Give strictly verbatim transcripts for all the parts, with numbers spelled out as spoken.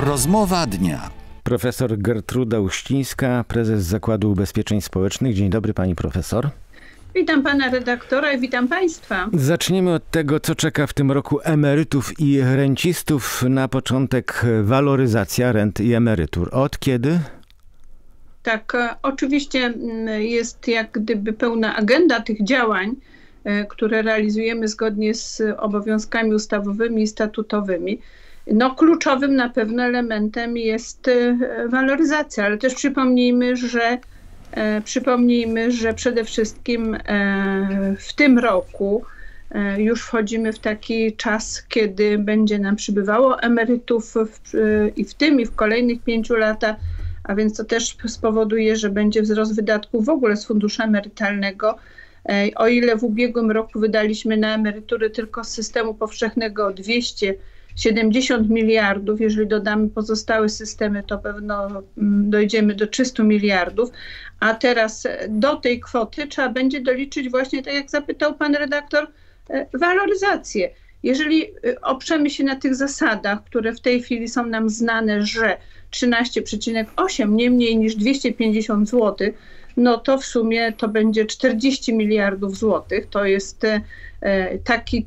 Rozmowa dnia. Profesor Gertruda Uścińska, prezes Zakładu Ubezpieczeń Społecznych. Dzień dobry, pani profesor. Witam pana redaktora i witam państwa. Zaczniemy od tego, co czeka w tym roku emerytów i rencistów. Na początek waloryzacja rent i emerytur. Od kiedy? Tak, oczywiście jest jak gdyby pełna agenda tych działań, które realizujemy zgodnie z obowiązkami ustawowymi i statutowymi. No, kluczowym na pewno elementem jest waloryzacja, ale też przypomnijmy, że e, przypomnijmy, że przede wszystkim e, w tym roku e, już wchodzimy w taki czas, kiedy będzie nam przybywało emerytów w, e, i w tym i w kolejnych pięciu latach, a więc to też spowoduje, że będzie wzrost wydatków w ogóle z funduszu emerytalnego. E, o ile w ubiegłym roku wydaliśmy na emerytury tylko z systemu powszechnego dwieście siedemdziesiąt miliardów, jeżeli dodamy pozostałe systemy, to pewno dojdziemy do trzystu miliardów, a teraz do tej kwoty trzeba będzie doliczyć właśnie, tak jak zapytał pan redaktor, waloryzację. Jeżeli oprzemy się na tych zasadach, które w tej chwili są nam znane, że trzynaście przecinek osiem, nie mniej niż dwieście pięćdziesiąt złotych, no to w sumie to będzie czterdzieści miliardów złotych. To jest taki,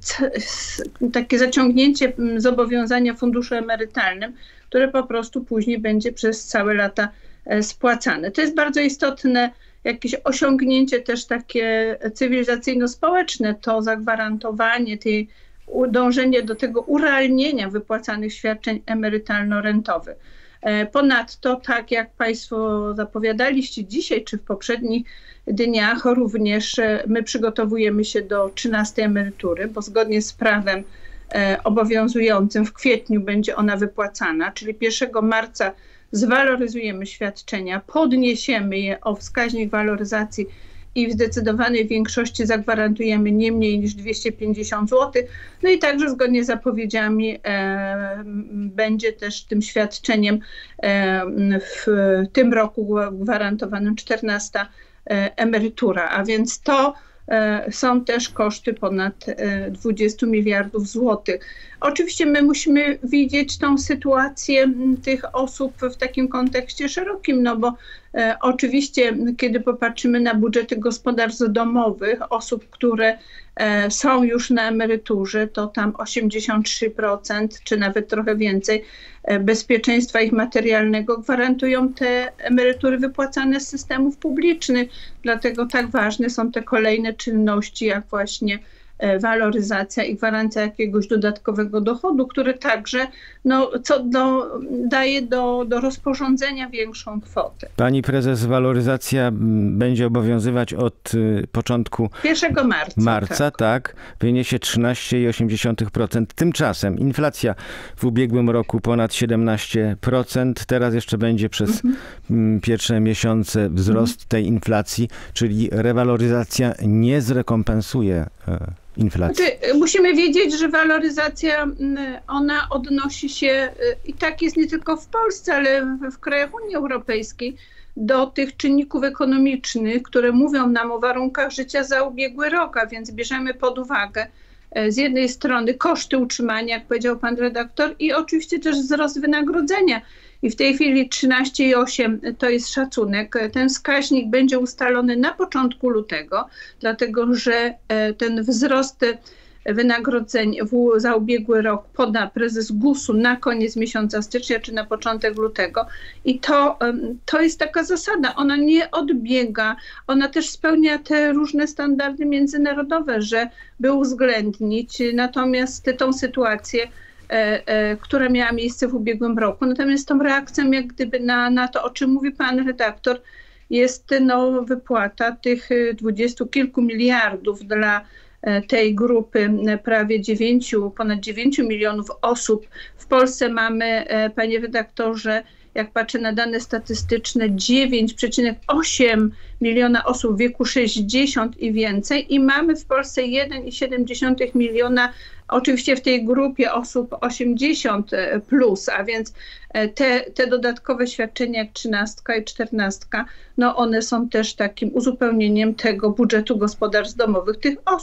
takie zaciągnięcie zobowiązania w funduszu emerytalnym, które po prostu później będzie przez całe lata spłacane. To jest bardzo istotne jakieś osiągnięcie też takie cywilizacyjno-społeczne, to zagwarantowanie tej, dążenie do tego urealnienia wypłacanych świadczeń emerytalno-rentowych. Ponadto, tak jak państwo zapowiadaliście dzisiaj czy w poprzednich dniach, również my przygotowujemy się do trzynastej emerytury, bo zgodnie z prawem obowiązującym w kwietniu będzie ona wypłacana, czyli pierwszego marca zwaloryzujemy świadczenia, podniesiemy je o wskaźnik waloryzacji i w zdecydowanej większości zagwarantujemy nie mniej niż dwieście pięćdziesiąt złotych. No i także zgodnie z zapowiedziami e, będzie też tym świadczeniem e, w tym roku gwarantowanym czternasta e, emerytura, a więc to e, są też koszty ponad e, dwudziestu miliardów złotych. Oczywiście my musimy widzieć tą sytuację tych osób w takim kontekście szerokim, no bo e, oczywiście kiedy popatrzymy na budżety gospodarstw domowych, osób, które e, są już na emeryturze, to tam osiemdziesiąt trzy procent czy nawet trochę więcej e, bezpieczeństwa ich materialnego gwarantują te emerytury wypłacane z systemów publicznych. Dlatego tak ważne są te kolejne czynności, jak właśnie waloryzacja i gwarancja jakiegoś dodatkowego dochodu, który także no, co do, daje do, do rozporządzenia większą kwotę. Pani prezes, waloryzacja będzie obowiązywać od y, początku pierwszego marca. Marca, tak. tak. Wyniesie trzynaście przecinek osiem procent. Tymczasem inflacja w ubiegłym roku ponad siedemnaście procent. Teraz jeszcze będzie przez mhm. pierwsze miesiące wzrost mhm. tej inflacji, czyli rewaloryzacja nie zrekompensuje y, inflacji. Znaczy, musimy wiedzieć, że waloryzacja, ona odnosi się, i tak jest nie tylko w Polsce, ale w krajach Unii Europejskiej, do tych czynników ekonomicznych, które mówią nam o warunkach życia za ubiegły rok, a więc bierzemy pod uwagę z jednej strony koszty utrzymania, jak powiedział pan redaktor, i oczywiście też wzrost wynagrodzenia. I w tej chwili trzynaście przecinek osiem to jest szacunek. Ten wskaźnik będzie ustalony na początku lutego, dlatego że ten wzrost wynagrodzeń w, za ubiegły rok poda prezes gusu na koniec miesiąca stycznia czy na początek lutego. I to, to jest taka zasada. Ona nie odbiega. Ona też spełnia te różne standardy międzynarodowe, żeby uwzględnić natomiast tą sytuację, E, e, która miała miejsce w ubiegłym roku. Natomiast tą reakcją jak gdyby na, na to, o czym mówi pan redaktor, jest no, wypłata tych dwudziestu kilku miliardów dla e, tej grupy prawie dziewięciu, ponad dziewięciu milionów osób. W Polsce mamy, e, panie redaktorze, jak patrzę na dane statystyczne, dziewięć przecinek osiem miliona osób w wieku sześćdziesiąt i więcej i mamy w Polsce jeden przecinek siedem miliona, oczywiście w tej grupie osób osiemdziesiąt plus, a więc te, te dodatkowe świadczenia jak trzynastka i czternastka, no one są też takim uzupełnieniem tego budżetu gospodarstw domowych tych osób.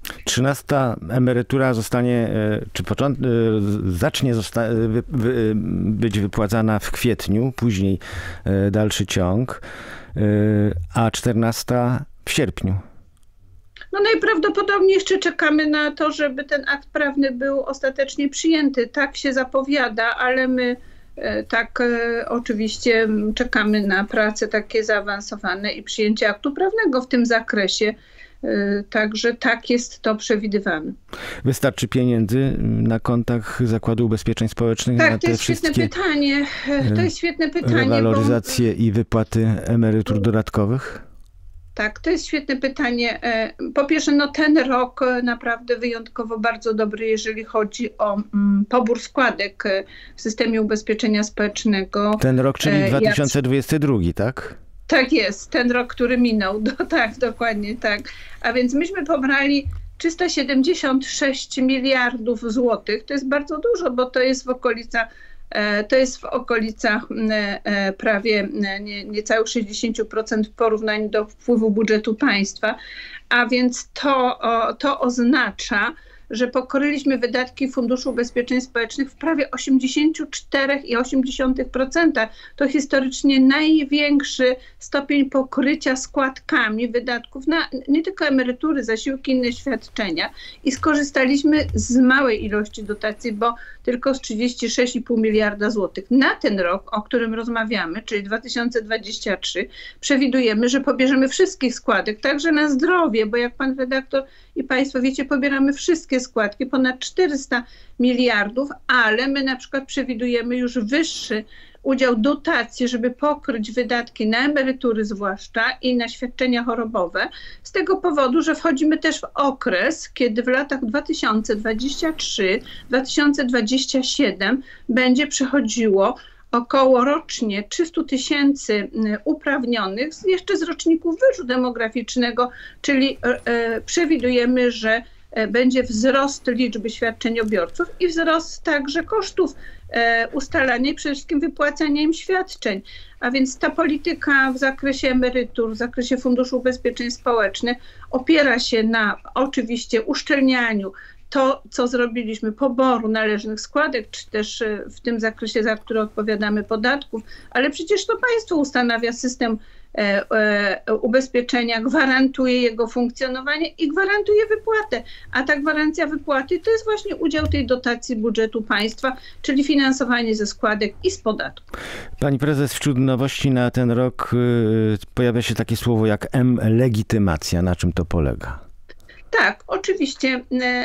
Trzynasta emerytura zostanie, czy począt, zacznie zosta wy, wy, być wypłacana w kwietniu, później dalszy ciąg, a czternasta w sierpniu. No najprawdopodobniej jeszcze czekamy na to, żeby ten akt prawny był ostatecznie przyjęty. Tak się zapowiada, ale my tak oczywiście czekamy na prace takie zaawansowane i przyjęcie aktu prawnego w tym zakresie. Także tak jest to przewidywane. Wystarczy pieniędzy na kontach Zakładu Ubezpieczeń Społecznych tak, na te to jest wszystkie świetne pytanie. To jest świetne pytanie. Rewaloryzacje bo... i wypłaty emerytur dodatkowych? Tak, to jest świetne pytanie. Po pierwsze, no ten rok naprawdę wyjątkowo bardzo dobry, jeżeli chodzi o mm, pobór składek w systemie ubezpieczenia społecznego. Ten rok, czyli dwa tysiące dwudziesty drugi, tak? Tak jest, ten rok, który minął. No, tak, dokładnie tak. A więc myśmy pobrali trzysta siedemdziesiąt sześć miliardów złotych. To jest bardzo dużo, bo to jest w okolicach To jest w okolicach prawie nie, niecałych sześćdziesiąt procent w porównaniu do wpływu budżetu państwa, a więc to, to oznacza, że pokryliśmy wydatki Funduszu Ubezpieczeń Społecznych w prawie osiemdziesiąt cztery przecinek osiem procent. To historycznie największy stopień pokrycia składkami wydatków na nie tylko emerytury, zasiłki, inne świadczenia. I skorzystaliśmy z małej ilości dotacji, bo tylko z trzydzieści sześć i pół miliarda złotych. Na ten rok, o którym rozmawiamy, czyli dwa tysiące dwudziesty trzeci, przewidujemy, że pobierzemy wszystkich składek, także na zdrowie, bo jak pan redaktor i państwo wiecie, pobieramy wszystkie składki, ponad czterysta miliardów, ale my na przykład przewidujemy już wyższy udział dotacji, żeby pokryć wydatki na emerytury zwłaszcza i na świadczenia chorobowe, z tego powodu, że wchodzimy też w okres, kiedy w latach dwa tysiące dwudziestym trzecim do dwa tysiące dwudziestego siódmego będzie przychodziło około rocznie trzysta tysięcy uprawnionych jeszcze z roczników wyżu demograficznego, czyli e, przewidujemy, że będzie wzrost liczby świadczeniobiorców i wzrost także kosztów e, ustalania i przede wszystkim wypłacania im świadczeń. A więc ta polityka w zakresie emerytur, w zakresie Funduszu Ubezpieczeń Społecznych opiera się na oczywiście uszczelnianiu to, co zrobiliśmy, poboru należnych składek, czy też w tym zakresie, za które odpowiadamy, podatków, ale przecież to państwo ustanawia system e, e, ubezpieczenia, gwarantuje jego funkcjonowanie i gwarantuje wypłatę. A ta gwarancja wypłaty to jest właśnie udział tej dotacji budżetu państwa, czyli finansowanie ze składek i z podatków. Pani prezes, wśród nowości na ten rok y, pojawia się takie słowo jak M-legitymacja. Na czym to polega? Tak, oczywiście.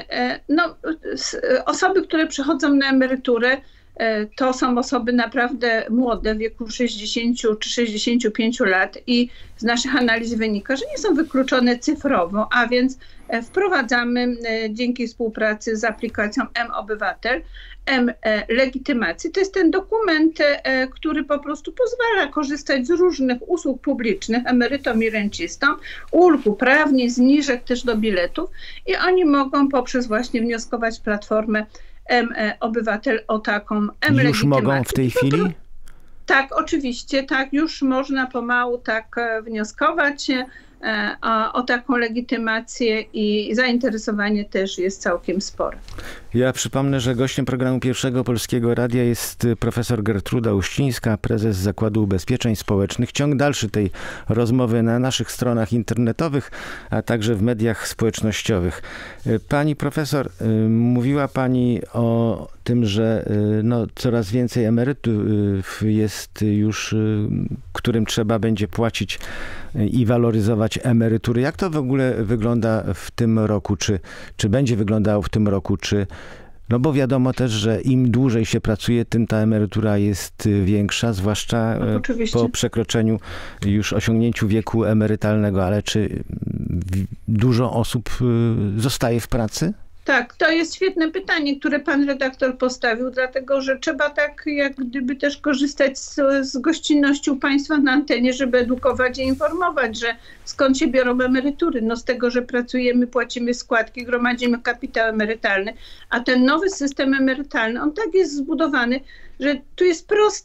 No, osoby, które przechodzą na emeryturę, to są osoby naprawdę młode, w wieku sześćdziesięciu czy sześćdziesięciu pięciu lat i z naszych analiz wynika, że nie są wykluczone cyfrowo, a więc wprowadzamy dzięki współpracy z aplikacją M-Obywatel M-legitymacji. To jest ten dokument, który po prostu pozwala korzystać z różnych usług publicznych emerytom i rencistom, ulg uprawnień, zniżek też do biletów i oni mogą poprzez właśnie wnioskować platformę M-Obywatel o taką M-legitymację. Już mogą w tej chwili? Tak, oczywiście, tak, już można pomału tak wnioskować o, o taką legitymację i zainteresowanie też jest całkiem spore. Ja przypomnę, że gościem programu Pierwszego Polskiego Radia jest profesor Gertruda Uścińska, prezes Zakładu Ubezpieczeń Społecznych. Ciąg dalszy tej rozmowy na naszych stronach internetowych, a także w mediach społecznościowych. Pani profesor, mówiła pani o tym, że no, coraz więcej emerytów jest już, którym trzeba będzie płacić i waloryzować emerytury. Jak to w ogóle wygląda w tym roku? Czy, czy będzie wyglądało w tym roku? Czy, no bo wiadomo też, że im dłużej się pracuje, tym ta emerytura jest większa, zwłaszcza no, po przekroczeniu, już osiągnięciu wieku emerytalnego. Ale czy dużo osób zostaje w pracy? Tak, to jest świetne pytanie, które pan redaktor postawił, dlatego że trzeba tak jak gdyby też korzystać z, z gościnnością państwa na antenie, żeby edukować i informować, że skąd się biorą emerytury. No z tego, że pracujemy, płacimy składki, gromadzimy kapitał emerytalny, a ten nowy system emerytalny, on tak jest zbudowany, że tu jest prosty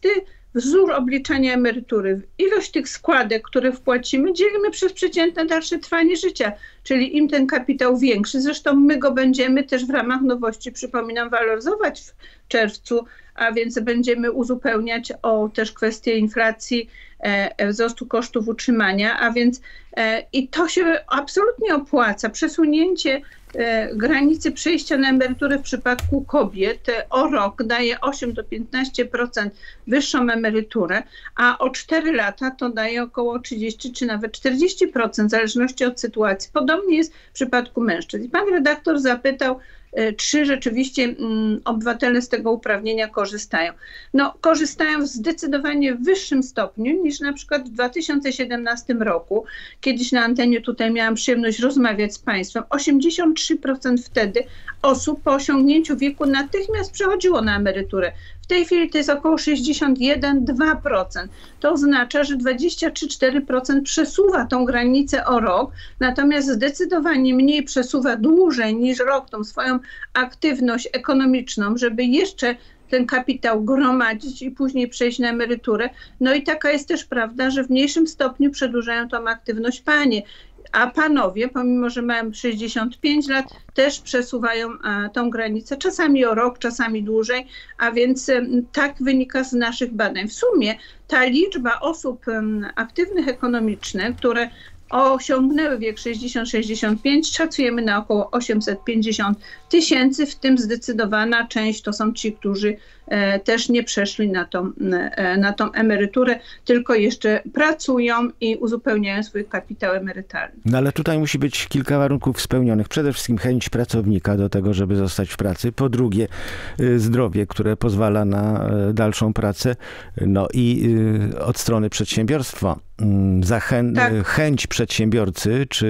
wzór obliczania emerytury, ilość tych składek, które wpłacimy, dzielimy przez przeciętne dalsze trwanie życia, czyli im ten kapitał większy. Zresztą my go będziemy też w ramach nowości, przypominam, waloryzować w czerwcu, a więc będziemy uzupełniać o też kwestię inflacji, e, wzrostu kosztów utrzymania, a więc e, i to się absolutnie opłaca. Przesunięcie e, granicy przejścia na emeryturę w przypadku kobiet e, o rok daje osiem do piętnastu procent wyższą emeryturę, a o cztery lata to daje około trzydzieści czy nawet czterdzieści procent w zależności od sytuacji. Podobnie jest w przypadku mężczyzn. I pan redaktor zapytał, czy rzeczywiście mm, obywatele z tego uprawnienia korzystają. No, korzystają w zdecydowanie wyższym stopniu niż na przykład w dwa tysiące siedemnastym roku. Kiedyś na antenie tutaj miałam przyjemność rozmawiać z państwem. osiemdziesiąt trzy procent wtedy osób po osiągnięciu wieku natychmiast przechodziło na emeryturę. W tej chwili to jest około sześćdziesiąt jeden do dwóch procent. To oznacza, że dwadzieścia trzy do czterech procent przesuwa tą granicę o rok, natomiast zdecydowanie mniej przesuwa dłużej niż rok tą swoją aktywność ekonomiczną, żeby jeszcze ten kapitał gromadzić i później przejść na emeryturę. No i taka jest też prawda, że w mniejszym stopniu przedłużają tą aktywność panie. A panowie, pomimo że mają sześćdziesiąt pięć lat, też przesuwają a, tą granicę, czasami o rok, czasami dłużej, a więc m, tak wynika z naszych badań. W sumie ta liczba osób m, aktywnych ekonomicznie, które osiągnęły wiek sześćdziesiąt do sześćdziesięciu pięciu, szacujemy na około osiemset pięćdziesiąt tysięcy, w tym zdecydowana część to są ci, którzy e, też nie przeszli na tą, e, na tą emeryturę, tylko jeszcze pracują i uzupełniają swój kapitał emerytalny. No ale tutaj musi być kilka warunków spełnionych. Przede wszystkim chęć pracownika do tego, żeby zostać w pracy. Po drugie zdrowie, które pozwala na dalszą pracę. No i od strony przedsiębiorstwa zachę- tak. chęć przedsiębiorcy czy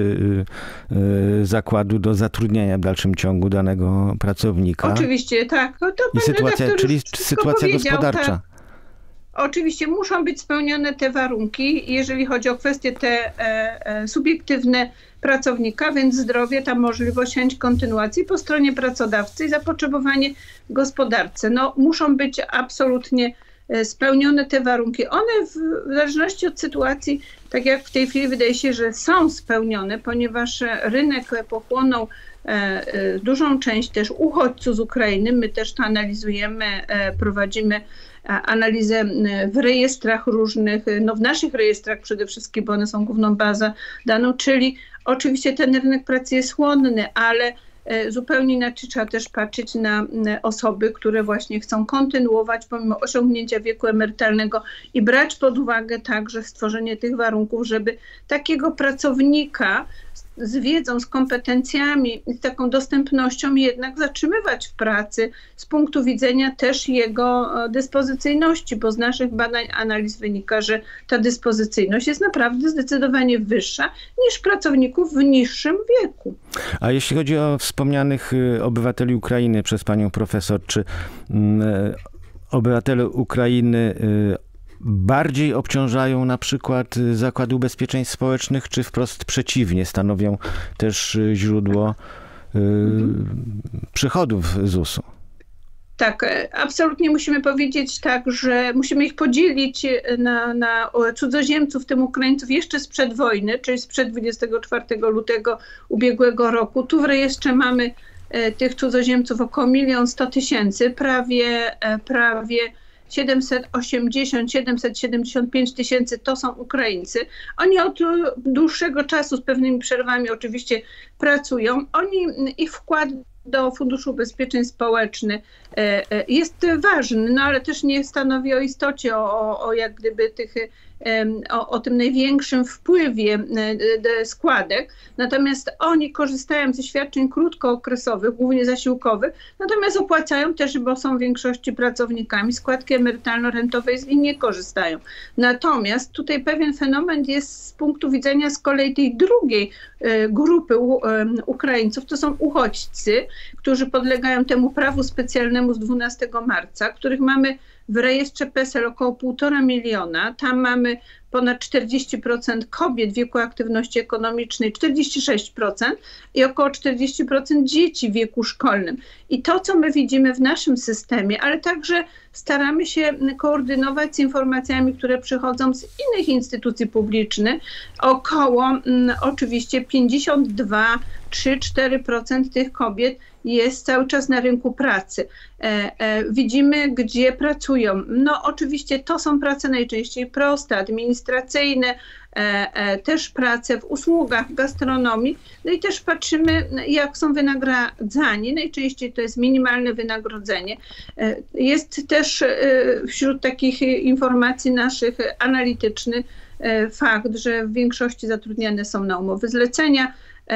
y, zakładu do zatrudniania w dalszym ciągu danego pracownika. Oczywiście, tak. No to I sytuacja, czyli sytuacja gospodarcza. Tak. Oczywiście muszą być spełnione te warunki, jeżeli chodzi o kwestie te e, e, subiektywne pracownika, więc zdrowie, ta możliwość, chęć kontynuacji po stronie pracodawcy i zapotrzebowanie w gospodarce. No, muszą być absolutnie spełnione te warunki. One w, w zależności od sytuacji, tak jak w tej chwili wydaje się, że są spełnione, ponieważ rynek pochłonął e, e, dużą część też uchodźców z Ukrainy. My też to analizujemy, e, prowadzimy analizę w rejestrach różnych, no w naszych rejestrach przede wszystkim, bo one są główną bazą daną, czyli oczywiście ten rynek pracy jest chłonny, ale zupełnie inaczej trzeba też patrzeć na osoby, które właśnie chcą kontynuować pomimo osiągnięcia wieku emerytalnego i brać pod uwagę także stworzenie tych warunków, żeby takiego pracownika z wiedzą, z kompetencjami i z taką dostępnością jednak zatrzymywać w pracy z punktu widzenia też jego dyspozycyjności, bo z naszych badań, analiz wynika, że ta dyspozycyjność jest naprawdę zdecydowanie wyższa niż pracowników w niższym wieku. A jeśli chodzi o wspomnianych obywateli Ukrainy przez panią profesor, czy mm, obywatele Ukrainy y, bardziej obciążają na przykład Zakłady Ubezpieczeń Społecznych, czy wprost przeciwnie, stanowią też źródło y, mhm. przychodów z U S u? Tak, absolutnie musimy powiedzieć tak, że musimy ich podzielić na, na cudzoziemców, w tym Ukraińców jeszcze sprzed wojny, czyli sprzed dwudziestego czwartego lutego ubiegłego roku. Tu w rejestrze mamy tych cudzoziemców około milion sto tysięcy, prawie, prawie siedemset osiemdziesiąt, siedemset siedemdziesiąt pięć tysięcy to są Ukraińcy. Oni od dłuższego czasu z pewnymi przerwami oczywiście pracują. Oni, ich wkład do Funduszu Ubezpieczeń Społecznych jest ważny, no ale też nie stanowi o istocie, o, o jak gdyby tych, o, o tym największym wpływie składek. Natomiast oni korzystają ze świadczeń krótkookresowych, głównie zasiłkowych, natomiast opłacają też, bo są w większości pracownikami, składki emerytalno-rentowej z nich nie korzystają. Natomiast tutaj pewien fenomen jest z punktu widzenia z kolei tej drugiej grupy Ukraińców, to są uchodźcy, którzy podlegają temu prawu specjalnemu z dwunastego marca, których mamy w rejestrze P E S E L około półtora miliona. Tam mamy ponad czterdzieści procent kobiet w wieku aktywności ekonomicznej, czterdzieści sześć procent i około czterdzieści procent dzieci w wieku szkolnym. I to, co my widzimy w naszym systemie, ale także staramy się koordynować z informacjami, które przychodzą z innych instytucji publicznych, około m, oczywiście pięćdziesiąt dwa, trzy, cztery procent tych kobiet jest cały czas na rynku pracy. E, e, widzimy, gdzie pracują. No oczywiście to są prace najczęściej proste, administracyjne, e, e, też prace w usługach, w gastronomii. No i też patrzymy, jak są wynagradzani. Najczęściej to jest minimalne wynagrodzenie. E, jest też e, wśród takich informacji naszych analitycznych e, fakt, że w większości zatrudniane są na umowy zlecenia,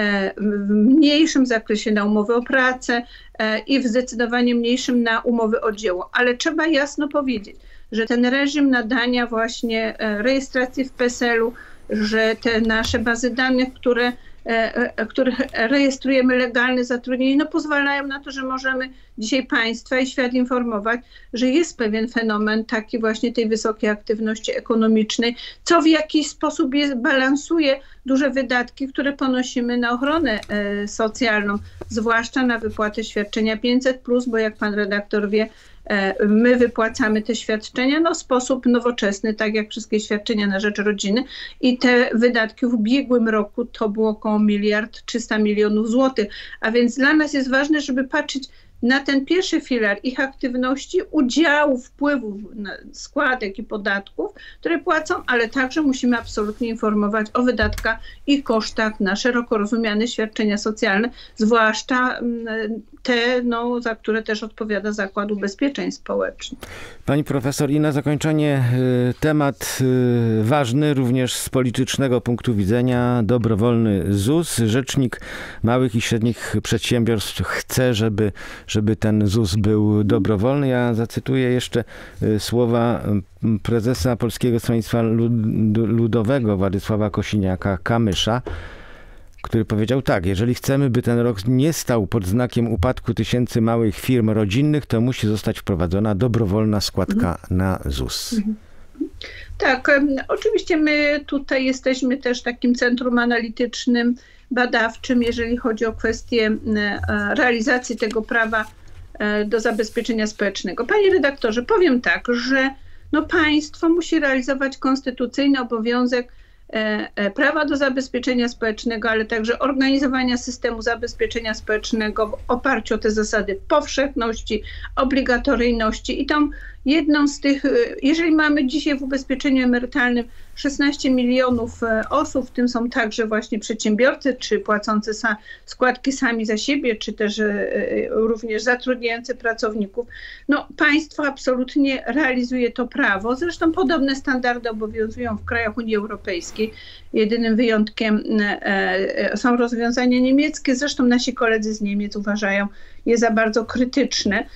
w mniejszym zakresie na umowy o pracę i w zdecydowanie mniejszym na umowy o dzieło. Ale trzeba jasno powiedzieć, że ten reżim nadania właśnie rejestracji w P E S E L u, że te nasze bazy danych, które, których rejestrujemy legalne zatrudnienie, no pozwalają na to, że możemy dzisiaj państwa i świat informować, że jest pewien fenomen taki właśnie tej wysokiej aktywności ekonomicznej, co w jakiś sposób jest, balansuje duże wydatki, które ponosimy na ochronę e, socjalną, zwłaszcza na wypłatę świadczenia pięćset plus, bo jak pan redaktor wie, e, my wypłacamy te świadczenia no, w sposób nowoczesny, tak jak wszystkie świadczenia na rzecz rodziny i te wydatki w ubiegłym roku to było około miliard trzysta milionów złotych, a więc dla nas jest ważne, żeby patrzeć na ten pierwszy filar ich aktywności, udziału, wpływów, składek i podatków, które płacą, ale także musimy absolutnie informować o wydatkach i kosztach na szeroko rozumiane świadczenia socjalne, zwłaszcza te, no, za które też odpowiada Zakład Ubezpieczeń Społecznych. Pani profesor, i na zakończenie temat ważny również z politycznego punktu widzenia, dobrowolny Z U S. Rzecznik Małych i Średnich Przedsiębiorstw chce, żeby żeby ten Z U S był dobrowolny. Ja zacytuję jeszcze słowa prezesa Polskiego Stronnictwa Ludowego Władysława Kosiniaka-Kamysza, który powiedział tak: jeżeli chcemy, by ten rok nie stał pod znakiem upadku tysięcy małych firm rodzinnych, to musi zostać wprowadzona dobrowolna składka mhm. na Z U S. Mhm. Tak, oczywiście my tutaj jesteśmy też takim centrum analitycznym, badawczym, jeżeli chodzi o kwestię realizacji tego prawa do zabezpieczenia społecznego. Panie redaktorze, powiem tak, że no państwo musi realizować konstytucyjny obowiązek prawa do zabezpieczenia społecznego, ale także organizowania systemu zabezpieczenia społecznego w oparciu o te zasady powszechności, obligatoryjności i tą jedną z tych, jeżeli mamy dzisiaj w ubezpieczeniu emerytalnym szesnaście milionów osób, w tym są także właśnie przedsiębiorcy, czy płacący składki sami za siebie, czy też również zatrudniający pracowników, no państwo absolutnie realizuje to prawo. Zresztą podobne standardy obowiązują w krajach Unii Europejskiej. Jedynym wyjątkiem są rozwiązania niemieckie, zresztą nasi koledzy z Niemiec uważają je za bardzo krytyczne.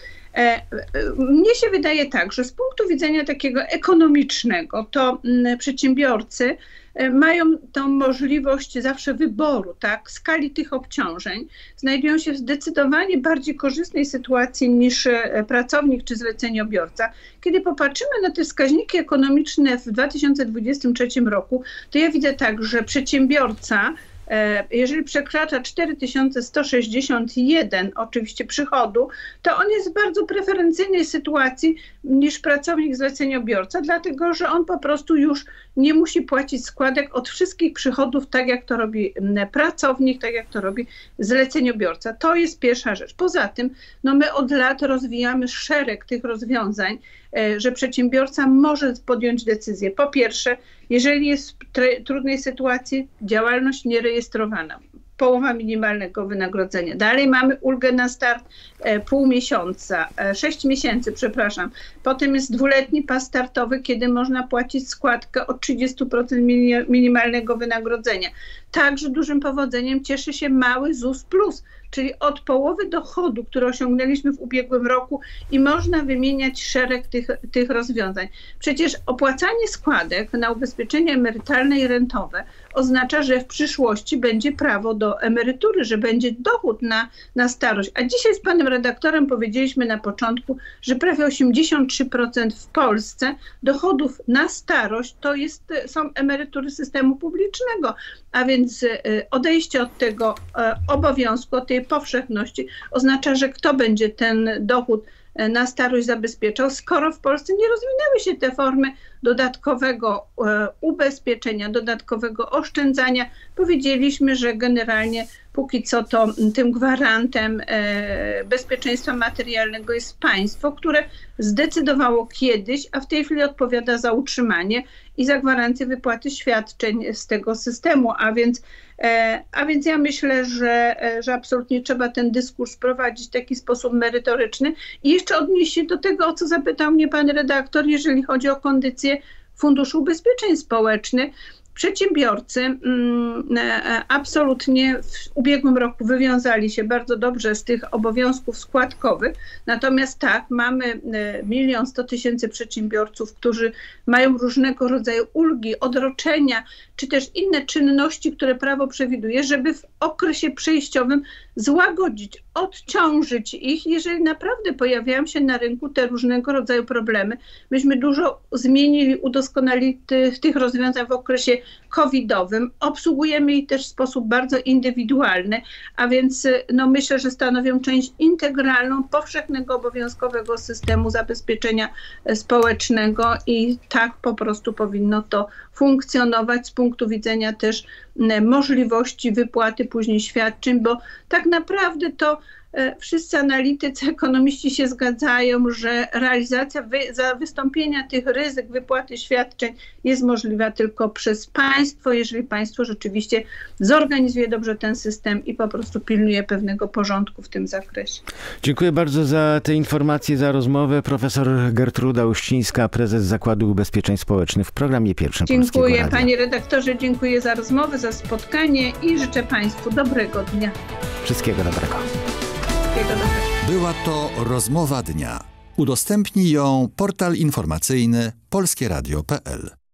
Mnie się wydaje tak, że z punktu widzenia takiego ekonomicznego, to przedsiębiorcy mają tą możliwość zawsze wyboru, tak, skali tych obciążeń. Znajdują się w zdecydowanie bardziej korzystnej sytuacji niż pracownik czy zleceniobiorca. Kiedy popatrzymy na te wskaźniki ekonomiczne w dwa tysiące dwudziestym trzecim roku, to ja widzę tak, że przedsiębiorca, jeżeli przekracza cztery tysiące sto sześćdziesiąt jeden oczywiście przychodu, to on jest w bardzo preferencyjnej sytuacji niż pracownik zleceniobiorca, dlatego że on po prostu już nie musi płacić składek od wszystkich przychodów, tak jak to robi pracownik, tak jak to robi zleceniobiorca. To jest pierwsza rzecz. Poza tym no my od lat rozwijamy szereg tych rozwiązań, że przedsiębiorca może podjąć decyzję. Po pierwsze, jeżeli jest w trudnej sytuacji, działalność nierejestrowana, połowa minimalnego wynagrodzenia. Dalej mamy ulgę na start e, pół miesiąca, e, sześć miesięcy, przepraszam. Potem jest dwuletni pas startowy, kiedy można płacić składkę od trzydzieści procent mini, minimalnego wynagrodzenia. Także dużym powodzeniem cieszy się mały Z U S plus, czyli od połowy dochodu, który osiągnęliśmy w ubiegłym roku i można wymieniać szereg tych, tych rozwiązań. Przecież opłacanie składek na ubezpieczenie emerytalne i rentowe oznacza, że w przyszłości będzie prawo do emerytury, że będzie dochód na, na starość. A dzisiaj z panem redaktorem powiedzieliśmy na początku, że prawie osiemdziesiąt trzy procent w Polsce dochodów na starość to jest, są emerytury systemu publicznego. A więc odejście od tego obowiązku, od tej powszechności oznacza, że kto będzie ten dochód na starość zabezpieczał, skoro w Polsce nie rozwinęły się te formy dodatkowego ubezpieczenia, dodatkowego oszczędzania. Powiedzieliśmy, że generalnie póki co to tym gwarantem bezpieczeństwa materialnego jest państwo, które zdecydowało kiedyś, a w tej chwili odpowiada za utrzymanie i za gwarancję wypłaty świadczeń z tego systemu. A więc, a więc ja myślę, że, że absolutnie trzeba ten dyskurs prowadzić w taki sposób merytoryczny i jeszcze odnieść się do tego, o co zapytał mnie pan redaktor, jeżeli chodzi o kondycję Funduszu Ubezpieczeń Społecznych. Przedsiębiorcy mm, absolutnie w ubiegłym roku wywiązali się bardzo dobrze z tych obowiązków składkowych. Natomiast tak, mamy milion sto tysięcy przedsiębiorców, którzy mają różnego rodzaju ulgi, odroczenia, czy też inne czynności, które prawo przewiduje, żeby w okresie przejściowym złagodzić, odciążyć ich, jeżeli naprawdę pojawiają się na rynku te różnego rodzaju problemy. Myśmy dużo zmienili, udoskonalili tych, tych rozwiązań w okresie covidowym. Obsługujemy ich też w sposób bardzo indywidualny, a więc no, myślę, że stanowią część integralną powszechnego obowiązkowego systemu zabezpieczenia społecznego i tak po prostu powinno to funkcjonować z punktu widzenia też możliwości wypłaty później świadczeń, bo tak naprawdę to wszyscy analitycy, ekonomiści się zgadzają, że realizacja wy, za wystąpienia tych ryzyk wypłaty świadczeń jest możliwa tylko przez państwo, jeżeli państwo rzeczywiście zorganizuje dobrze ten system i po prostu pilnuje pewnego porządku w tym zakresie. Dziękuję bardzo za te informacje, za rozmowę. Profesor Gertruda Uścińska, prezes Zakładu Ubezpieczeń Społecznych w programie Pierwszym Polskiego Radia. Dziękuję panie redaktorze, dziękuję za rozmowę, za spotkanie i życzę państwu dobrego dnia. Wszystkiego dobrego. Była to rozmowa dnia. Udostępnij ją portal informacyjny polskieradio kropka p l.